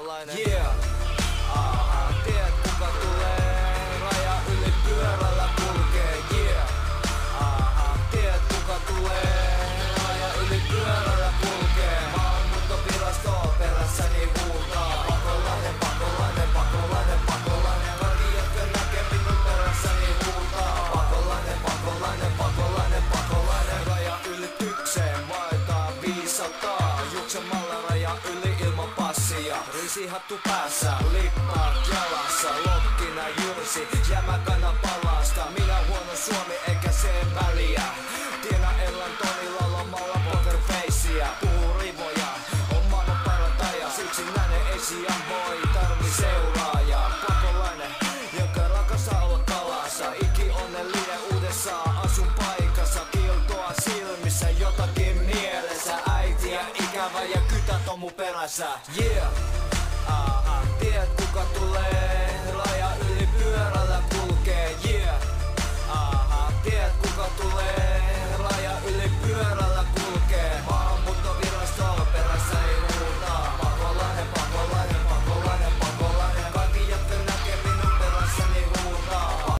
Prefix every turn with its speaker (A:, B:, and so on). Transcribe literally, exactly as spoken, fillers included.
A: pakolainen. Yeah. Aha, tiedät kuka tulee, raja yli pyörällä kulkee. Yeah. Aha, tiedät kuka tulee, raja yli pyörällä kulkee. Maahanmuuttovirasto perässäni huutaa. Pakolainen, pakolainen, pakolainen, pakolainen. Kaikki jotka näkee minun perässäni huutaa. Pakolainen, pakolainen, pakolainen, pakolainen. Raja ylitykseen vaeltaa viisisataa. Juoksemalla raja yli ilman passia. Riisihattu päässä, lippaat jalassa. Lokkina jyrsi, jämäkänä palasta. Minä huono Suomi eikä sen väliä. Tiena Ellan Tonilla lomalla pokerfaceia. Puhuu rivoja, on maailman parantaja. Yksinäinen ei sijaan voi, tarvi seuraajaa. Pakolainen, joka rakastaa olla kalassa. Iki onnellinen uudessa asun paikassa. Kiiltoa silmissä, jotakin mielessä. Äitiä ikävä ja kytät on mun perässä. Yeah!